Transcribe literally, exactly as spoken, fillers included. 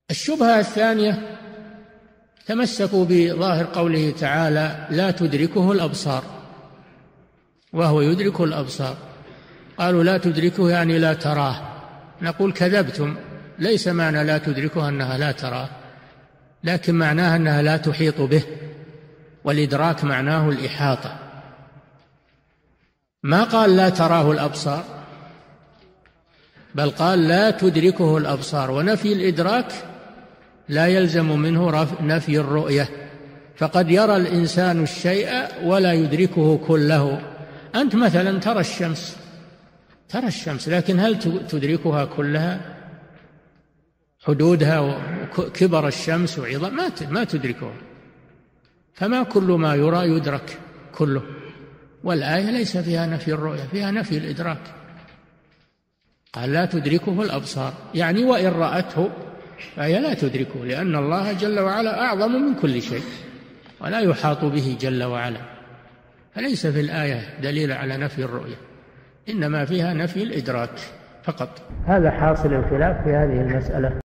الشبهة الثانية تمسكوا بظاهر قوله تعالى لا تدركه الأبصار وهو يدرك الأبصار. قالوا لا تدركه يعني لا تراه. نقول كذبتم، ليس معنى لا تدركه أنها لا تراه، لكن معناها أنها لا تحيط به، والإدراك معناه الإحاطة. ما قال لا تراه الأبصار، بل قال لا تدركه الأبصار، ونفي الإدراك لا يلزم منه نفي الرؤية، فقد يرى الإنسان الشيء ولا يدركه كله. أنت مثلا ترى الشمس ترى الشمس لكن هل تدركها كلها؟ حدودها وكبر الشمس وعظم ما تدركها، فما كل ما يرى يدرك كله. والآية ليس فيها نفي الرؤية، فيها نفي الإدراك. قال لا تدركه الأبصار، يعني وإن رأته فهي لا تدركه، لأن الله جل وعلا أعظم من كل شيء ولا يحاط به جل وعلا. فليس في الآية دليل على نفي الرؤية، إنما فيها نفي الإدراك فقط. هذا حاصل الخلاف في هذه المسألة.